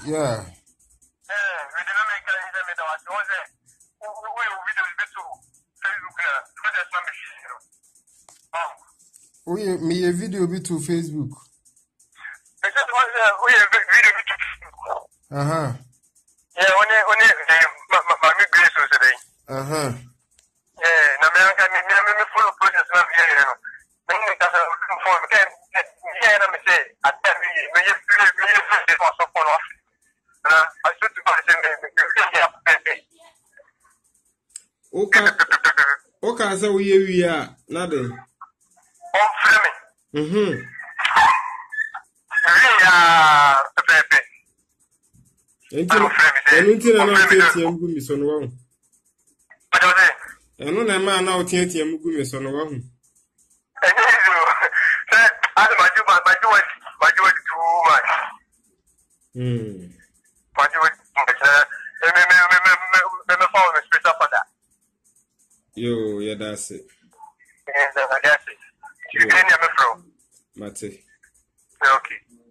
Yeah. We didn't make any of that. Was it? We videos bit to Facebook for the machine. Oh, me a video bit to Facebook. We have video bit to Facebook. Yeah, when my grace was today. Yeah, no man can me full of process of here. Then we got a form can yeah, let me say, I tell me, may you feel for support off. I should to go to okay, so we are nothing. Oh, Fleming. Anything I'm not taking you, Miss Onwell. I know that man now taking you, Miss Onwell. I do it too much. But you would follow the space up for that. Yo, yeah, that's it. That's it. You can't have a pro. Mate. Okay.